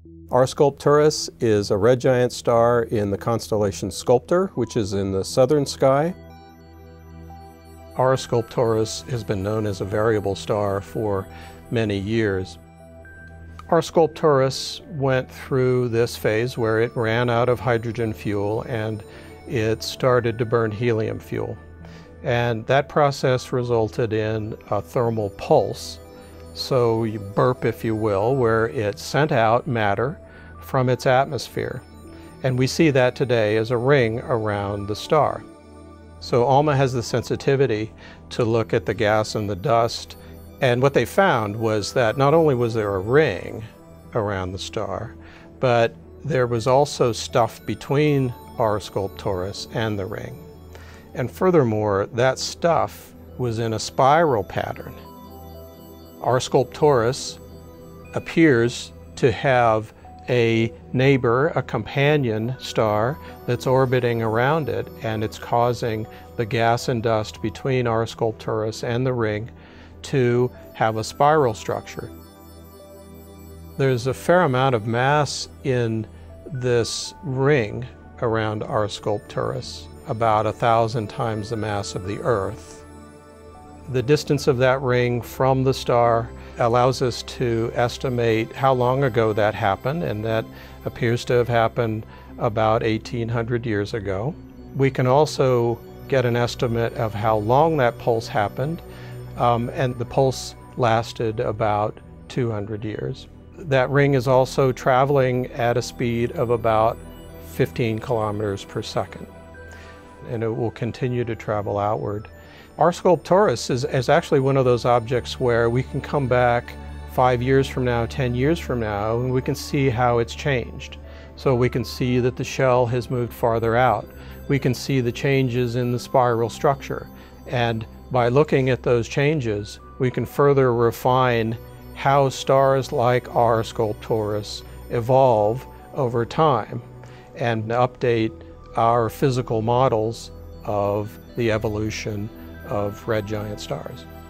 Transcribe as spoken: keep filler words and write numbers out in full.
R Sculptoris is a red giant star in the constellation Sculptor, which is in the southern sky. R Sculptoris has been known as a variable star for many years. R Sculptoris went through this phase where it ran out of hydrogen fuel and it started to burn helium fuel. And that process resulted in a thermal pulse. So you burp, if you will, where it sent out matter from its atmosphere. And we see that today as a ring around the star. So ALMA has the sensitivity to look at the gas and the dust. And what they found was that not only was there a ring around the star, but there was also stuff between R Sculptoris and the ring. And furthermore, that stuff was in a spiral pattern. R Sculptoris appears to have a neighbor, a companion star that's orbiting around it, and it's causing the gas and dust between R Sculptoris and the ring to have a spiral structure. There's a fair amount of mass in this ring around R Sculptoris, about a thousand times the mass of the Earth. The distance of that ring from the star allows us to estimate how long ago that happened, and that appears to have happened about eighteen hundred years ago. We can also get an estimate of how long that pulse happened, um, and the pulse lasted about two hundred years. That ring is also traveling at a speed of about fifteen kilometers per second, and it will continue to travel outward. R Sculptoris is, is actually one of those objects where we can come back five years from now, ten years from now, and we can see how it's changed. So we can see that the shell has moved farther out. We can see the changes in the spiral structure. And by looking at those changes, we can further refine how stars like R Sculptoris evolve over time and update our physical models of the evolution of red giant stars.